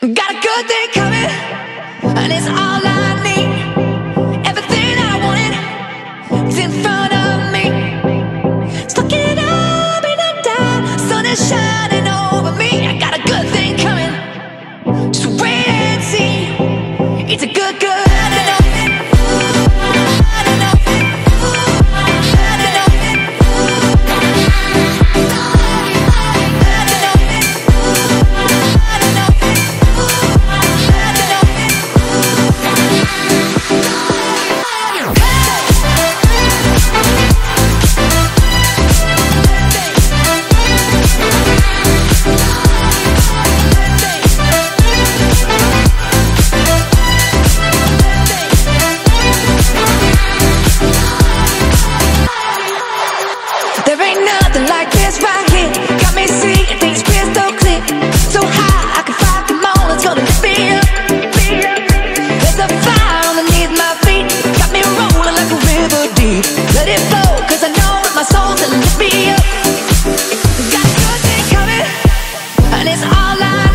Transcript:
Got a good thing coming, and it's all I need. Everything I wanted is in front of me. Stuck it up and I'm down, sun is shining over me. I got a good thing coming, just wait and see. It's a good, good. Let it flow, cause I know that my soul's to lift me up. Got a good thing coming, and it's all I